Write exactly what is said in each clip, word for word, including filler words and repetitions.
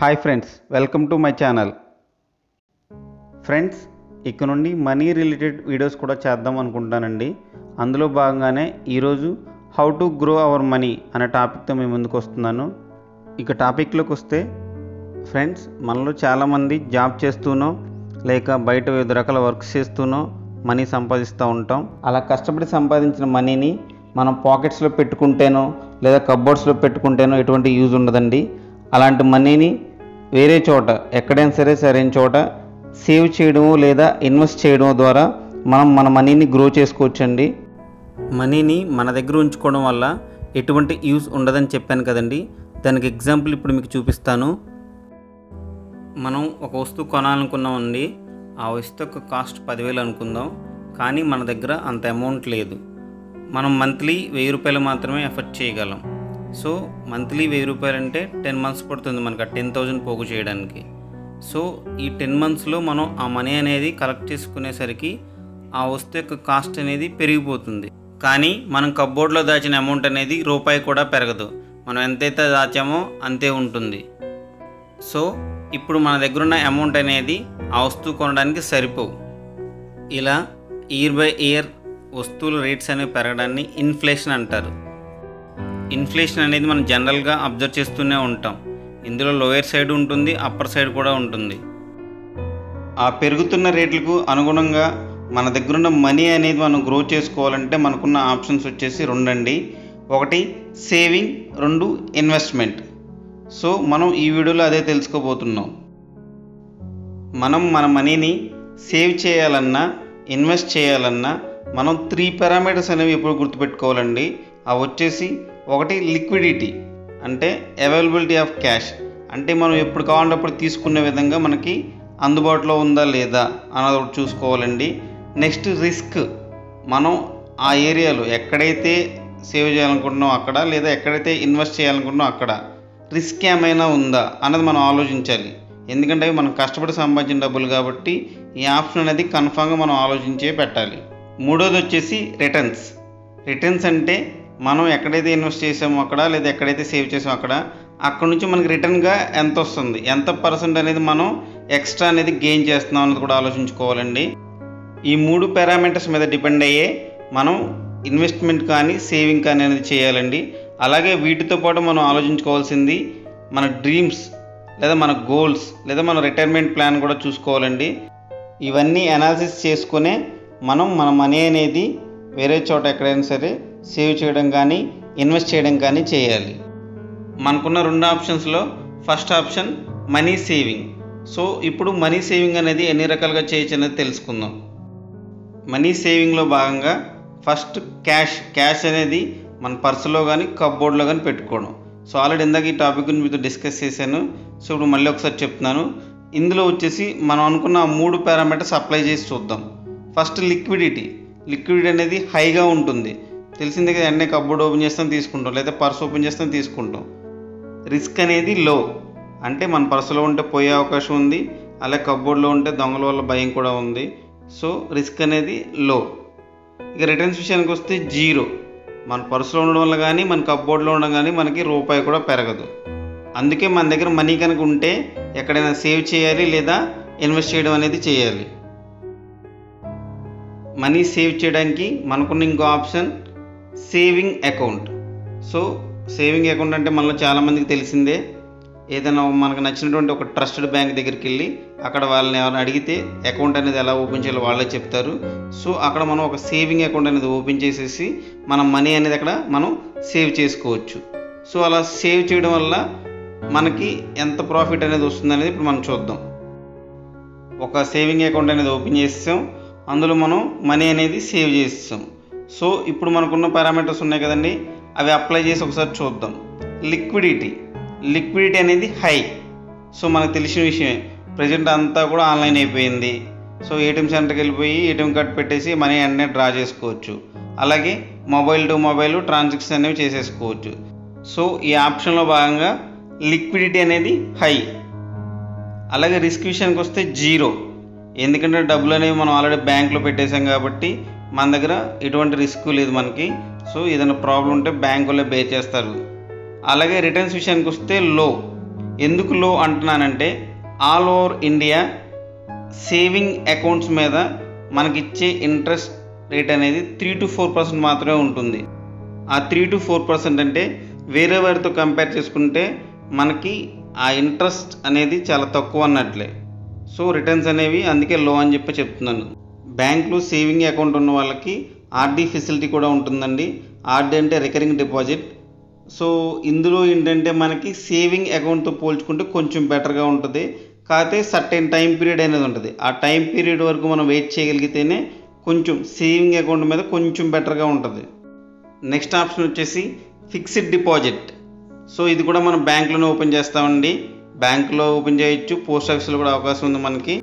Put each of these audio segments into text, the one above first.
Hi friends, welcome to my channel. Friends, ఇక నుండి money related videos కూడా చేద్దాం అనుకుంటానండి. అందులో భాగంగానే ఈరోజు how to grow our money అనే టాపిక్తో మేము ముందుకు వస్తున్నాను. ఇక టాపిక్లోకి వస్తే ఫ్రెండ్స్, మనలో చాలామంది జాబ్ చేస్తూనో లేక బయట వివిధ రకాల వర్క్స్ చేస్తూనో మనీ సంపాదిస్తూ ఉంటాం. అలా కష్టపడి సంపాదించిన మనీని మనం పాకెట్స్లో పెట్టుకుంటేనో లేదా కబ్బోర్డ్స్లో పెట్టుకుంటేనో ఎటువంటి యూజ్ ఉండదండి. అలాంటి మనీని వేరే చోట ఎక్కడైనా సరే సరైన చోట సేవ్ చేయడము లేదా ఇన్వెస్ట్ చేయడం ద్వారా మనం మన మనీని గ్రో చేసుకోవచ్చండి. మనీని మన దగ్గర ఉంచుకోవడం వల్ల ఎటువంటి యూజ్ ఉండదని చెప్పాను కదండి. దానికి ఎగ్జాంపుల్ ఇప్పుడు మీకు చూపిస్తాను. మనం ఒక వస్తువు కొనాలనుకున్నామండి. ఆ వస్తువు యొక్క కాస్ట్ పదివేలు అనుకుందాం. కానీ మన దగ్గర అంత అమౌంట్ లేదు. మనం మంత్లీ వెయ్యి రూపాయలు మాత్రమే ఎఫర్ట్ చేయగలం. సో మంత్లీ వెయ్యి రూపాయలు అంటే టెన్ మంత్స్ పడుతుంది మనకు ఆ టెన్ థౌజండ్ పోగు చేయడానికి. సో ఈ టెన్ మంత్స్లో మనం ఆ మనీ అనేది కలెక్ట్ చేసుకునేసరికి ఆ వస్తువు యొక్క కాస్ట్ అనేది పెరిగిపోతుంది. కానీ మనం కబ్బోర్డ్లో దాచిన అమౌంట్ అనేది రూపాయి కూడా పెరగదు. మనం ఎంతైతే దాచామో అంతే ఉంటుంది. సో ఇప్పుడు మన దగ్గర ఉన్న అమౌంట్ అనేది ఆ వస్తువు కొనడానికి సరిపోవు. ఇలా ఇయర్ బై ఇయర్ వస్తువుల రేట్స్ అనేవి పెరగడాన్ని ఇన్ఫ్లేషన్ అంటారు. ఇన్ఫ్లేషన్ అనేది మనం జనరల్గా అబ్జర్వ్ చేస్తూనే ఉంటాం. ఇందులో లోయర్ సైడ్ ఉంటుంది, అప్పర్ సైడ్ కూడా ఉంటుంది. ఆ పెరుగుతున్న రేట్లకు అనుగుణంగా మన దగ్గర ఉన్న మనీ అనేది మనం గ్రో చేసుకోవాలంటే మనకున్న ఆప్షన్స్ వచ్చేసి రెండండి. ఒకటి సేవింగ్, రెండు ఇన్వెస్ట్మెంట్. సో మనం ఈ వీడియోలో అదే తెలుసుకోబోతున్నాం. మనం మన మనీని సేవ్ చేయాలన్నా ఇన్వెస్ట్ చేయాలన్నా మనం త్రీ పారామీటర్స్ అనేవి ఎప్పుడు గుర్తుపెట్టుకోవాలండి. అవి వచ్చేసి ఒకటి లిక్విడిటీ, అంటే అవైలబిలిటీ ఆఫ్ క్యాష్, అంటే మనం ఎప్పుడు కావాలంటే అప్పుడు తీసుకునే విధంగా మనకి అందుబాటులో ఉందా లేదా అన్నది ఒకటి చూసుకోవాలండి. నెక్స్ట్ రిస్క్, మనం ఆ ఏరియాలో ఎక్కడైతే సేవ్ చేయాలనుకుంటున్నాం అక్కడ లేదా ఎక్కడైతే ఇన్వెస్ట్ చేయాలనుకుంటున్నాం అక్కడ రిస్క్ ఏమైనా ఉందా అన్నది మనం ఆలోచించాలి. ఎందుకంటే మనం కష్టపడి సంపాదించిన డబ్బులు కాబట్టి ఈ ఆప్షన్ అనేది కన్ఫామ్గా మనం ఆలోచించే పెట్టాలి. మూడోది వచ్చేసి రిటర్న్స్. రిటర్న్స్ అంటే మనం ఎక్కడైతే ఇన్వెస్ట్ చేసామో అక్కడ లేదా ఎక్కడైతే సేవ్ చేసామో అక్కడ అక్కడ నుంచి మనకి రిటర్న్గా ఎంత వస్తుంది, ఎంత పర్సెంట్ అనేది మనం ఎక్స్ట్రా అనేది గెయిన్ చేస్తున్నాం అనేది కూడా ఆలోచించుకోవాలండి. ఈ మూడు పారామీటర్స్ మీద డిపెండ్ అయ్యే మనం ఇన్వెస్ట్మెంట్ కానీ సేవింగ్ కానీ అనేది చేయాలండి. అలాగే వీటితో పాటు మనం ఆలోచించుకోవాల్సింది మన డ్రీమ్స్ లేదా మన గోల్స్ లేదా మన రిటైర్మెంట్ ప్లాన్ కూడా చూసుకోవాలండి. ఇవన్నీ అనాలిసిస్ చేసుకునే మనం మన మనీ అనేది వేరే చోట ఎక్కడైనా సరే సేవ్ చేయడం కానీ ఇన్వెస్ట్ చేయడం కానీ చేయాలి. మనకున్న రెండు ఆప్షన్స్లో first option money saving. So ఇప్పుడు మనీ సేవింగ్ అనేది ఎన్ని రకాలుగా చేయొచ్చు అనేది తెలుసుకుందాం. మనీ సేవింగ్లో భాగంగా ఫస్ట్ క్యాష్ క్యాష్ అనేది మన పర్సులో కానీ కప్బోర్డ్లో కానీ పెట్టుకోవడం. సో ఆల్రెడీ ఇందాక ఈ టాపిక్ గురించి మీతో డిస్కస్ చేశాను. సో ఇప్పుడు మళ్ళీ ఒకసారి చెప్తున్నాను. ఇందులో వచ్చేసి మనం అనుకున్న మూడు పారామీటర్స్ అప్లై చేసి చూద్దాం. First liquidity. లిక్విడిటీ అనేది హైగా ఉంటుంది. తెలిసిందే కదా, వెంటనే కప్బోర్డ్ ఓపెన్ చేస్తాం తీసుకుంటాం, లేదా పర్స్ ఓపెన్ చేస్తాం తీసుకుంటాం. రిస్క్ అనేది లో, అంటే మన పర్సులో ఉంటే పోయే అవకాశం ఉంది, అలాగే కప్బోర్డ్లో ఉంటే దొంగల వల్ల భయం కూడా ఉంది. సో రిస్క్ అనేది లో. ఇక రిటర్న్స్ విషయానికి వస్తే జీరో. మన పర్సులో ఉండడం వల్ల కానీ మన కప్బోర్డ్లో ఉండడం కానీ మనకి రూపాయి కూడా పెరగదు. అందుకే మన దగ్గర మనీ కనుక ఉంటే ఎక్కడైనా సేవ్ చేయాలి లేదా ఇన్వెస్ట్ చేయడం అనేది చేయాలి. మనీ సేవ్ చేయడానికి మనకున్న ఇంకో option saving account. So saving account అంటే మనలో చాలామందికి తెలిసిందే. ఏదైనా మనకు నచ్చినటువంటి ఒక ట్రస్టెడ్ బ్యాంక్ దగ్గరికి వెళ్ళి అక్కడ వాళ్ళని ఎవరైనా అడిగితే అకౌంట్ అనేది ఎలా ఓపెన్ చేయాలో వాళ్ళే చెప్తారు. సో అక్కడ మనం ఒక సేవింగ్ అకౌంట్ అనేది ఓపెన్ చేసేసి మన మనీ అనేది అక్కడ మనం సేవ్ చేసుకోవచ్చు. సో అలా సేవ్ చేయడం వల్ల మనకి ఎంత ప్రాఫిట్ అనేది వస్తుంది అనేది ఇప్పుడు మనం చూద్దాం. ఒక సేవింగ్ అకౌంట్ అనేది ఓపెన్ చేస్తాం, అందులో మనం మనీ అనేది సేవ్ చేస్తాం. సో ఇప్పుడు మనకున్న పారామీటర్స్ ఉన్నాయి కదండి, అవి అప్లై చేసి ఒకసారి చూద్దాం. లిక్విడిటీ లిక్విడిటీ అనేది హై. సో మనకు తెలిసిన విషయమే, ప్రజెంట్ అంతా కూడా ఆన్లైన్ అయిపోయింది. సో ఏటీఎం సెంటర్కి వెళ్ళిపోయి ఏటీఎం కార్డ్ పెట్టేసి మనీ అన్నీ డ్రా చేసుకోవచ్చు. అలాగే మొబైల్ టు మొబైల్ ట్రాన్సాక్షన్ అనేవి చేసేసుకోవచ్చు. సో ఈ ఆప్షన్లో భాగంగా లిక్విడిటీ అనేది హై. అలాగే రిస్క్ విషయానికి వస్తే జీరో. ఎందుకంటే డబ్బులు అనేవి మనం ఆల్రెడీ బ్యాంక్లో పెట్టేసాం కాబట్టి మన దగ్గర ఎటువంటి రిస్క్ లేదు మనకి. సో ఏదైనా ప్రాబ్లం ఉంటే బ్యాంక్ వాళ్ళే బే చేస్తారు. అలాగే రిటర్న్స్ విషయానికి వస్తే లో. ఎందుకు లో అంటున్నానంటే all over India saving accounts మీద మనకిచ్చే ఇంట్రెస్ట్ రేట్ అనేది త్రీ టు ఫోర్ పర్సెంట్ మాత్రమే ఉంటుంది. ఆ త్రీ టు ఫోర్ పర్సెంట్ అంటే వేరే వారితో కంపేర్ చేసుకుంటే మనకి ఆ ఇంట్రెస్ట్ అనేది చాలా తక్కువ అన్నట్లే. సో రిటర్న్స్ అనేవి అందుకే లో అని చెప్పి చెప్తున్నాను. బ్యాంకులో సేవింగ్ అకౌంట్ ఉన్న వాళ్ళకి ఆర్డీ ఫెసిలిటీ కూడా ఉంటుందండి. ఆర్డీ అంటే రికరింగ్ డిపాజిట్. సో ఇందులో ఏంటంటే మనకి సేవింగ్ అకౌంట్తో పోల్చుకుంటే కొంచెం బెటర్గా ఉంటుంది. కాకపోతే సర్టెన్ టైం పీరియడ్ అనేది ఉంటుంది. ఆ టైం పీరియడ్ వరకు మనం వెయిట్ చేయగలిగితేనే కొంచెం సేవింగ్ అకౌంట్ మీద కొంచెం బెటర్గా ఉంటుంది. నెక్స్ట్ ఆప్షన్ వచ్చేసి ఫిక్స్డ్ డిపాజిట్. సో ఇది కూడా మనం బ్యాంకులోనే ఓపెన్ చేస్తామండి. బ్యాంకులో ఓపెన్ చేయొచ్చు, పోస్ట్ ఆఫీస్లో కూడా అవకాశం ఉంది మనకి.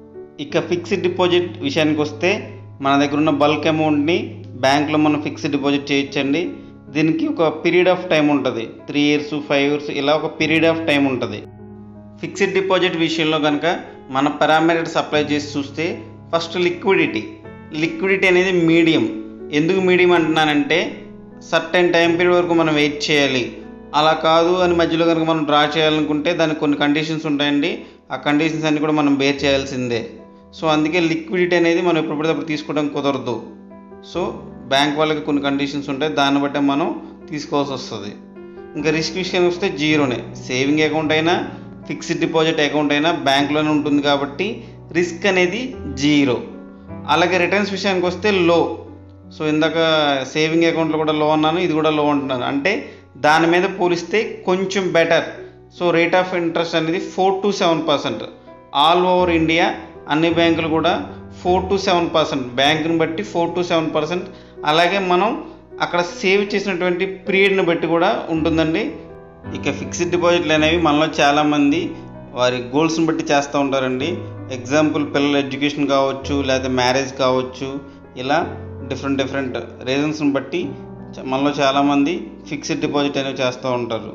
ఇక ఫిక్స్డ్ డిపాజిట్ విషయానికి వస్తే మన దగ్గర ఉన్న బల్క్ అమౌంట్ని బ్యాంకులో మనం ఫిక్స్డ్ డిపాజిట్ చేయొచ్చండి. దీనికి ఒక పీరియడ్ ఆఫ్ టైం ఉంటుంది. త్రీ ఇయర్స్ ఫైవ్ ఇయర్స్ ఇలా ఒక పీరియడ్ ఆఫ్ టైం ఉంటుంది. ఫిక్స్డ్ డిపాజిట్ విషయంలో కనుక మన పారామీటర్స్ అప్లై చేసి చూస్తే ఫస్ట్ లిక్విడిటీ లిక్విడిటీ అనేది మీడియం. ఎందుకు మీడియం అంటున్నానంటే సర్టెన్ టైం పీరియడ్ వరకు మనం వెయిట్ చేయాలి. అలా కాదు అని మధ్యలో కనుక మనం డ్రా చేయాలనుకుంటే దానికి కొన్ని కండిషన్స్ ఉంటాయండి. ఆ కండిషన్స్ అన్నీ కూడా మనం బేర్ చేయాల్సిందే. సో అందుకే లిక్విడిటీ అనేది మనం ఎప్పుడప్పుడు తీసుకోవడం కుదరదు. సో బ్యాంక్ వాళ్ళకి కొన్ని కండిషన్స్ ఉంటాయి, దాన్ని బట్టి మనం తీసుకోవాల్సి వస్తుంది. ఇంకా రిస్క్ విషయానికి వస్తే జీరోనే. సేవింగ్ అకౌంట్ అయినా ఫిక్స్డ్ డిపాజిట్ అకౌంట్ అయినా బ్యాంక్లోనే ఉంటుంది కాబట్టి రిస్క్ అనేది జీరో. అలాగే రిటర్న్స్ విషయానికి వస్తే లో. సో ఇందాక సేవింగ్ అకౌంట్లో కూడా లో అన్నాను, ఇది కూడా లో అంటున్నాను. అంటే దాని మీద పోలిస్తే కొంచెం better. So rate of interest అనేది four to seven percent all over India అన్ని బ్యాంకులు కూడా ఫోర్ టు సెవెన్ పర్సెంట్ బ్యాంకుని బట్టి ఫోర్ టు సెవెన్ పర్సెంట్ అలాగే మనం అక్కడ సేవ్ చేసినటువంటి పీరియడ్ని బట్టి కూడా ఉంటుందండి. ఇక ఫిక్స్డ్ డిపాజిట్లు అనేవి మనలో చాలామంది వారి గోల్స్ని బట్టి చేస్తూ ఉంటారండి. ఎగ్జాంపుల్ పిల్లల ఎడ్యుకేషన్ కావచ్చు, లేదా మ్యారేజ్ కావచ్చు, ఇలా డిఫరెంట్ డిఫరెంట్ రీజన్స్ని బట్టి మనలో చాలామంది ఫిక్స్డ్ డిపాజిట్ అనేవి చేస్తూ ఉంటారు.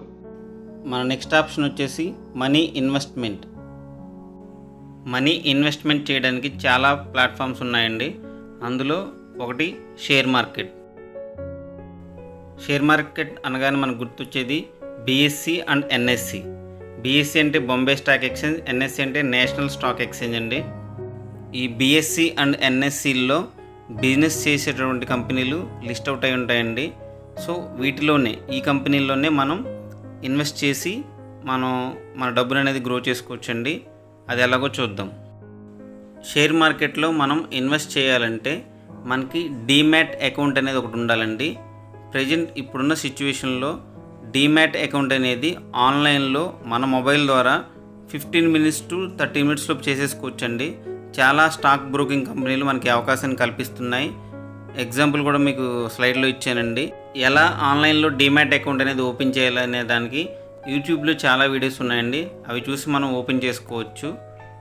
మన నెక్స్ట్ ఆప్షన్ వచ్చేసి మనీ ఇన్వెస్ట్మెంట్. మనీ ఇన్వెస్ట్మెంట్ చేయడానికి చాలా ప్లాట్ఫామ్స్ ఉన్నాయండి. అందులో ఒకటి షేర్ మార్కెట్. షేర్ మార్కెట్ అనగానే మనకు గుర్తొచ్చేది బీఎస్సీ అండ్ ఎన్ఎస్సి. బీఎస్సీ అంటే బాంబే స్టాక్ ఎక్స్చేంజ్, ఎన్ఎస్సి అంటే నేషనల్ స్టాక్ ఎక్స్చేంజ్ అండి. ఈ బీఎస్సీ అండ్ ఎన్ఎస్సిల్లో బిజినెస్ చేసేటటువంటి కంపెనీలు లిస్ట్ అవుట్ అయి ఉంటాయండి. సో వీటిలోనే ఈ కంపెనీల్లోనే మనం ఇన్వెస్ట్ చేసి మనం మన డబ్బులు అనేది గ్రో చేసుకోవచ్చండి. అది ఎలాగో చూద్దాం. షేర్ మార్కెట్లో మనం ఇన్వెస్ట్ చేయాలంటే మనకి డీమ్యాట్ అకౌంట్ అనేది ఒకటి ఉండాలండి. ప్రజెంట్ ఇప్పుడున్న సిచ్యువేషన్లో డీమ్యాట్ అకౌంట్ అనేది ఆన్లైన్లో మన మొబైల్ ద్వారా ఫిఫ్టీన్ మినిట్స్ టు థర్టీ మినిట్స్లో చేసేసుకోవచ్చండి. చాలా స్టాక్ బ్రోకింగ్ కంపెనీలు మనకి అవకాశాన్ని కల్పిస్తున్నాయి. ఎగ్జాంపుల్ కూడా మీకు స్లైడ్లో ఇచ్చానండి. ఎలా ఆన్లైన్లో డీమ్యాట్ అకౌంట్ అనేది ఓపెన్ చేయాలనే దానికి యూట్యూబ్లో చాలా వీడియోస్ ఉన్నాయండి. అవి చూసి మనం ఓపెన్ చేసుకోవచ్చు.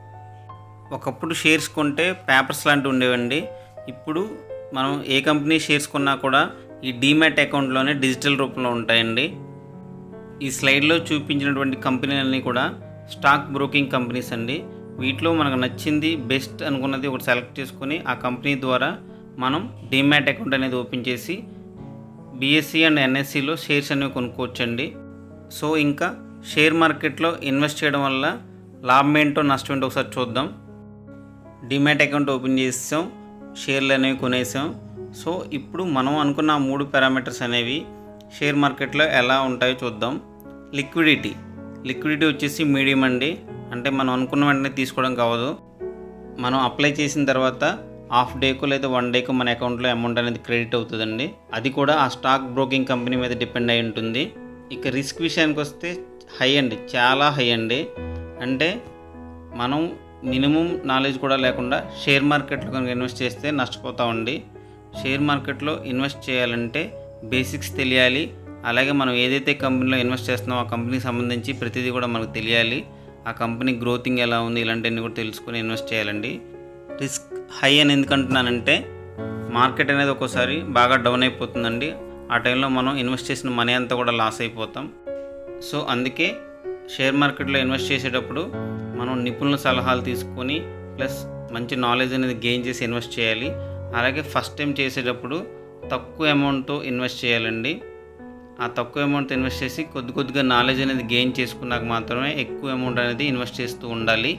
ఒకప్పుడు షేర్స్ కొంటే పేపర్స్ లాంటివి ఉండేవండి. ఇప్పుడు మనం ఏ కంపెనీ షేర్స్ కొన్నా కూడా ఈ డీమ్యాట్ అకౌంట్లోనే డిజిటల్ రూపంలో ఉంటాయండి. ఈ స్లైడ్లో చూపించినటువంటి కంపెనీలన్నీ కూడా స్టాక్ బ్రోకింగ్ కంపెనీస్ అండి. వీటిలో మనకు నచ్చింది బెస్ట్ అనుకున్నది ఒకటి సెలెక్ట్ చేసుకొని ఆ కంపెనీ ద్వారా మనం డీమ్యాట్ అకౌంట్ అనేది ఓపెన్ చేసి బీఎస్సీ అండ్ ఎన్ఎస్సిలో షేర్స్ అనేవి కొనుక్కోవచ్చండి. సో ఇంకా షేర్ మార్కెట్లో ఇన్వెస్ట్ చేయడం వల్ల లాభం ఏంటో నష్టం ఏంటో ఒకసారి చూద్దాం. డీమ్యాట్ అకౌంట్ ఓపెన్ చేసాం, షేర్లు అనేవి కొనేసాం. సో ఇప్పుడు మనం అనుకున్న మూడు పారామీటర్స్ అనేవి షేర్ మార్కెట్లో ఎలా ఉంటాయో చూద్దాం. లిక్విడిటీ లిక్విడిటీ వచ్చేసి మీడియం అండి. అంటే మనం అనుకున్న వెంటనే తీసుకోవడం కావదు. మనం అప్లై చేసిన తర్వాత హాఫ్ డేకు లేదా వన్ డేకు మన అకౌంట్లో అమౌంట్ అనేది క్రెడిట్ అవుతుందండి. అది కూడా ఆ స్టాక్ బ్రోకింగ్ కంపెనీ మీద డిపెండ్ అయి ఉంటుంది. ఇక రిస్క్ విషయానికి వస్తే హై అండి, చాలా హై అండి. అంటే మనం మినిమం నాలెడ్జ్ కూడా లేకుండా షేర్ మార్కెట్లో కనుక ఇన్వెస్ట్ చేస్తే నష్టపోతామండి. షేర్ మార్కెట్లో ఇన్వెస్ట్ చేయాలంటే బేసిక్స్ తెలియాలి. అలాగే మనం ఏదైతే కంపెనీలో ఇన్వెస్ట్ చేస్తున్నామో ఆ కంపెనీకి సంబంధించి ప్రతిదీ కూడా మనకు తెలియాలి. ఆ కంపెనీ గ్రోతింగ్ ఎలా ఉంది ఇలాంటివన్నీ కూడా తెలుసుకొని ఇన్వెస్ట్ చేయాలండి. రిస్క్ హై అని ఎందుకంటున్నానంటే మార్కెట్ అనేది ఒక్కోసారి బాగా డౌన్ అయిపోతుందండి. ఆ టైంలో మనం ఇన్వెస్ట్ చేసిన మనీ అంతా కూడా లాస్ అయిపోతాం. సో అందుకే షేర్ మార్కెట్లో ఇన్వెస్ట్ చేసేటప్పుడు మనం నిపుణుల సలహాలు తీసుకొని ప్లస్ మంచి నాలెడ్జ్ అనేది గెయిన్ చేసి ఇన్వెస్ట్ చేయాలి. అలాగే ఫస్ట్ టైం చేసేటప్పుడు తక్కువ అమౌంట్తో ఇన్వెస్ట్ చేయాలండి. ఆ తక్కువ అమౌంట్ ఇన్వెస్ట్ చేసి కొద్ది కొద్దిగా నాలెడ్జ్ అనేది గెయిన్ చేసుకున్నాక మాత్రమే ఎక్కువ అమౌంట్ అనేది ఇన్వెస్ట్ చేస్తూ ఉండాలి.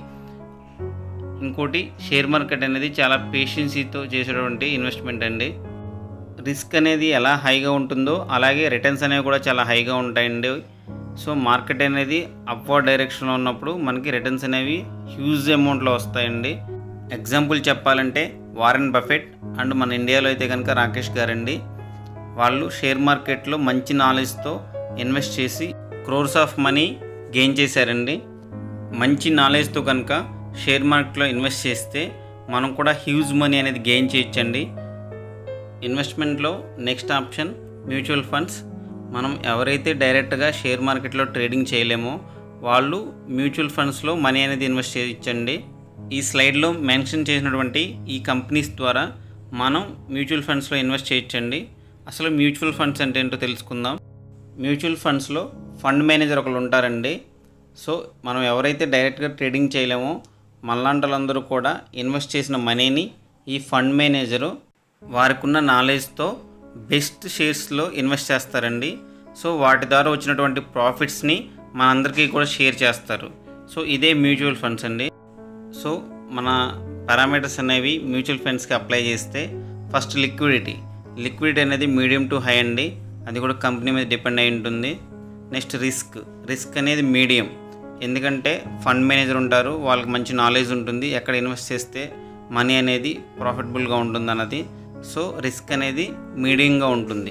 ఇంకోటి, షేర్ మార్కెట్ అనేది చాలా పేషెన్సీతో చేసేటువంటి ఇన్వెస్ట్మెంట్ అండి. రిస్క్ అనేది ఎలా హైగా ఉంటుందో అలాగే రిటర్న్స్ అనేవి కూడా చాలా హైగా ఉంటాయండి. సో మార్కెట్ అనేది అప్వర్డ్ డైరెక్షన్లో ఉన్నప్పుడు మనకి రిటర్న్స్ అనేవి హ్యూజ్ అమౌంట్లో వస్తాయండి. ఎగ్జాంపుల్ చెప్పాలంటే వారెన్ బఫెట్ అండ్ మన ఇండియాలో అయితే కనుక రాకేష్ గారండి. వాళ్ళు షేర్ మార్కెట్లో మంచి నాలెడ్జ్తో ఇన్వెస్ట్ చేసి క్రోర్స్ ఆఫ్ మనీ గెయిన్ చేశారండి. మంచి నాలెడ్జ్తో కనుక షేర్ మార్కెట్లో ఇన్వెస్ట్ చేస్తే మనం కూడా హ్యూజ్ మనీ అనేది గెయిన్ చేయొచ్చండి. ఇన్వెస్ట్మెంట్లో నెక్స్ట్ ఆప్షన్ మ్యూచువల్ ఫండ్స్. మనం ఎవరైతే డైరెక్ట్గా షేర్ మార్కెట్లో ట్రేడింగ్ చేయలేమో వాళ్ళు మ్యూచువల్ ఫండ్స్లో మనీ అనేది ఇన్వెస్ట్ చేయొచ్చండి. ఈ స్లైడ్లో మెన్షన్ చేసినటువంటి ఈ కంపెనీస్ ద్వారా మనం మ్యూచువల్ ఫండ్స్లో ఇన్వెస్ట్ చేయొచ్చండి. అసలు మ్యూచువల్ ఫండ్స్ అంటే ఏంటో తెలుసుకుందాం. మ్యూచువల్ ఫండ్స్లో ఫండ్ మేనేజర్ ఒకరు ఉంటారండి. సో మనం ఎవరైతే డైరెక్ట్గా ట్రేడింగ్ చేయలేమో మనలాంటి వాళ్ళందరూ కూడా ఇన్వెస్ట్ చేసిన మనీని ఈ ఫండ్ మేనేజరు వారికి ఉన్న నాలెడ్జ్తో బెస్ట్ షేర్స్లో ఇన్వెస్ట్ చేస్తారండి. సో వాటి ద్వారా వచ్చినటువంటి ప్రాఫిట్స్ని మనందరికీ కూడా షేర్ చేస్తారు. సో ఇదే మ్యూచువల్ ఫండ్స్ అండి. సో మన పారామీటర్స్ అనేవి మ్యూచువల్ ఫండ్స్కి అప్లై చేస్తే ఫస్ట్ లిక్విడిటీ లిక్విడిటీ అనేది మీడియం టు హై అండి. అది కూడా కంపెనీ మీద డిపెండ్ అయి ఉంటుంది. నెక్స్ట్ రిస్క్ రిస్క్ అనేది మీడియం, ఎందుకంటే ఫండ్ మేనేజర్ ఉంటారు, వాళ్ళకి మంచి నాలెడ్జ్ ఉంటుంది ఎక్కడ ఇన్వెస్ట్ చేస్తే మనీ అనేది ప్రాఫిటబుల్గా ఉంటుంది అన్నది. సో రిస్క్ అనేది మీడియంగా ఉంటుంది.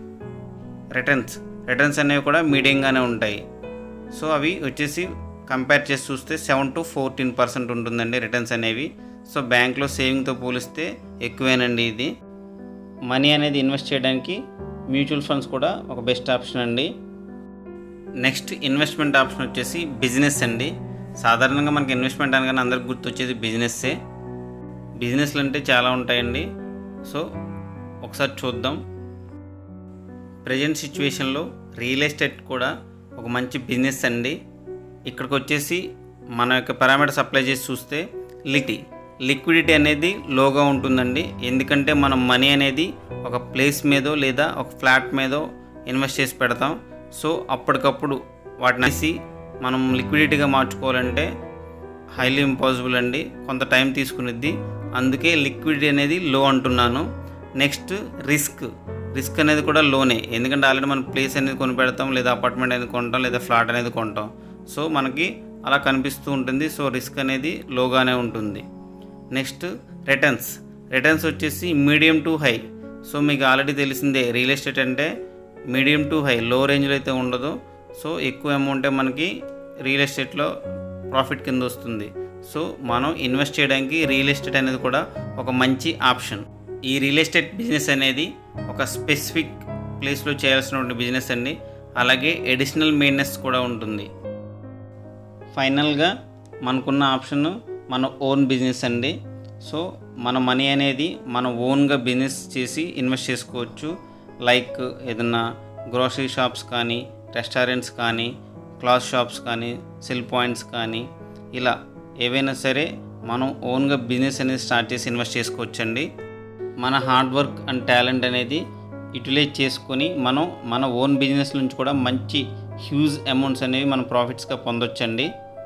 రిటర్న్స్ రిటర్న్స్ అనేవి కూడా మీడియంగానే ఉంటాయి. సో అవి వచ్చేసి కంపేర్ చేసి చూస్తే సెవెన్ టు ఫోర్టీన్ పర్సెంట్ ఉంటుందండి రిటర్న్స్ అనేవి. సో బ్యాంక్లో సేవింగ్తో పోలిస్తే ఎక్కువేనండి. ఇది మనీ అనేది ఇన్వెస్ట్ చేయడానికి మ్యూచువల్ ఫండ్స్ కూడా ఒక బెస్ట్ ఆప్షన్ అండి. నెక్స్ట్ ఇన్వెస్ట్మెంట్ ఆప్షన్ వచ్చేసి బిజినెస్ అండి. సాధారణంగా మనకి ఇన్వెస్ట్మెంట్ అనగానే అందరికి గుర్తొచ్చేది బిజినెస్సే. బిజినెస్లు అంటే చాలా ఉంటాయండి. సో ఒకసారి చూద్దాం. ప్రజెంట్ సిచ్యువేషన్లో రియల్ ఎస్టేట్ కూడా ఒక మంచి బిజినెస్ అండి. ఇక్కడికి వచ్చేసి మన యొక్క పారామీటర్స్ అప్లై చేసి చూస్తే లిక్విడిటీ లిక్విడిటీ అనేది లోగా ఉంటుందండి. ఎందుకంటే మనం మనీ అనేది ఒక ప్లేస్ మీదో లేదా ఒక ఫ్లాట్ మీదో ఇన్వెస్ట్ చేసి పెడతాం. సో అప్పటికప్పుడు వాటిని వేసి మనం లిక్విడిటీగా మార్చుకోవాలంటే హైలీ ఇంపాసిబుల్ అండి, కొంత టైం తీసుకునిద్ది. అందుకే లిక్విడిటీ అనేది లో అంటున్నాను. నెక్స్ట్ రిస్క్ రిస్క్ అనేది కూడా లోనే, ఎందుకంటే ఆల్రెడీ మనం ప్లేస్ అనేది కొని పెడతాం, లేదా అపార్ట్మెంట్ అనేది కొంటాం, లేదా ఫ్లాట్ అనేది కొంటాం. సో మనకి అలా కనిపిస్తూ ఉంటుంది. సో రిస్క్ అనేది లోగానే ఉంటుంది. నెక్స్ట్ రిటర్న్స్ రిటర్న్స్ వచ్చేసి మీడియం టు హై. సో మీకు ఆల్రెడీ తెలిసిందే రియల్ ఎస్టేట్ అంటే మీడియం టు హై, లో రేంజ్లో అయితే ఉండదు. సో ఎక్కువ అమౌంటే మనకి రియల్ ఎస్టేట్లో ప్రాఫిట్ కింద వస్తుంది. సో మనం ఇన్వెస్ట్ చేయడానికి రియల్ ఎస్టేట్ అనేది కూడా ఒక మంచి ఆప్షన్. ఈ రియల్ ఎస్టేట్ బిజినెస్ అనేది ఒక స్పెసిఫిక్ ప్లేస్లో చేయాల్సినటువంటి బిజినెస్ అండి. అలాగే అడిషనల్ మెయింటెనెన్స్ కూడా ఉంటుంది. ఫైనల్గా మనకున్న ఆప్షన్ మన ఓన్ బిజినెస్ అండి. సో మన మనీ అనేది మన ఓన్గా బిజినెస్ చేసి ఇన్వెస్ట్ చేసుకోవచ్చు. లైక్ ఏదన్నా గ్రోసరీ షాప్స్ కానీ, రెస్టారెంట్స్ కానీ, క్లాత్ షాప్స్ కానీ, సెల్ పాయింట్స్ కానీ, ఇలా ఏవైనా సరే మనం ఓన్గా బిజినెస్ అనేది స్టార్ట్ చేసి ఇన్వెస్ట్ చేసుకోవచ్చండి. మన హార్డ్ వర్క్ అండ్ టాలెంట్ అనేది యూటిలైజ్ చేసుకొని మనం మన ఓన్ బిజినెస్ నుంచి కూడా మంచి హ్యూజ్ అమౌంట్స్ అనేవి మనం ప్రాఫిట్స్గా పొందొచ్చండి.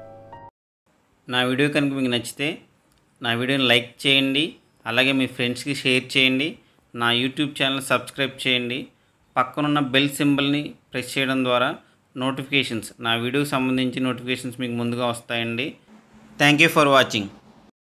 నా వీడియో కనుక మీకు నచ్చితే నా వీడియోని లైక్ చేయండి, అలాగే మీ ఫ్రెండ్స్కి షేర్ చేయండి. నా యూట్యూబ్ ఛానల్ సబ్స్క్రైబ్ చేయండి. పక్కనున్న బెల్ సింబల్ని ప్రెస్ చేయడం ద్వారా నోటిఫికేషన్స్ నా వీడియోకి సంబంధించి నోటిఫికేషన్స్ మీకు ముందుగా వస్తాయండి. Thank you for watching.